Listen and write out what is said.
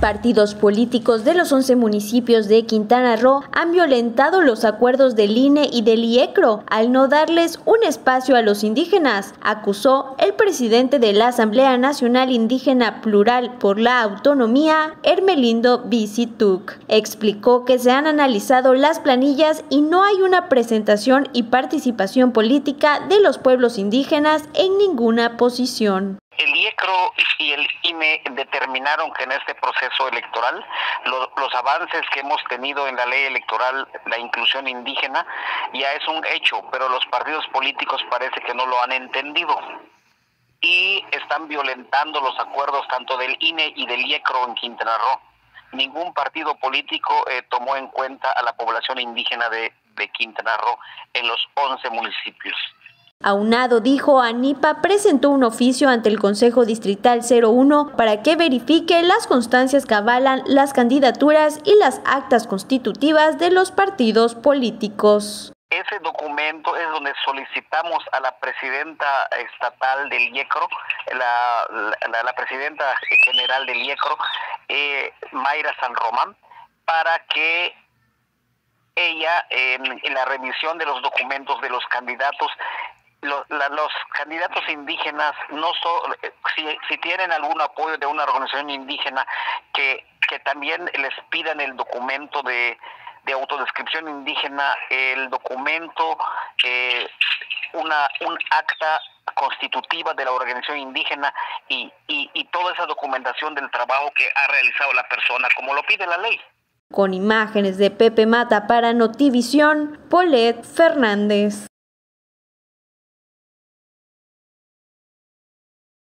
Partidos políticos de los 11 municipios de Quintana Roo han violentado los acuerdos del INE y del IECRO al no darles un espacio a los indígenas, acusó el presidente de la Asamblea Nacional Indígena Plural por la Autonomía, Hermelindo Bicituc. Explicó que se han analizado las planillas y no hay una presentación y participación política de los pueblos indígenas en ninguna posición. El IECRO y el INE determinaron que en este proceso electoral los avances que hemos tenido en la ley electoral, la inclusión indígena, ya es un hecho, pero los partidos políticos parece que no lo han entendido y están violentando los acuerdos tanto del INE y del IECRO en Quintana Roo. Ningún partido político tomó en cuenta a la población indígena de Quintana Roo en los 11 municipios. Aunado, dijo, ANIPA presentó un oficio ante el Consejo Distrital 01 para que verifique las constancias que avalan las candidaturas y las actas constitutivas de los partidos políticos. Ese documento es donde solicitamos a la presidenta estatal del IECRO, la presidenta general del IECRO, Mayra San Román, para que ella, en la revisión de los documentos de los candidatos, los candidatos indígenas no si tienen algún apoyo de una organización indígena que también les pidan el documento de autodescripción indígena, el documento, un acta constitutiva de la organización indígena y toda esa documentación del trabajo que ha realizado la persona, como lo pide la ley. Con imágenes de Pepe Mata para Notivisión, Paulette Fernández.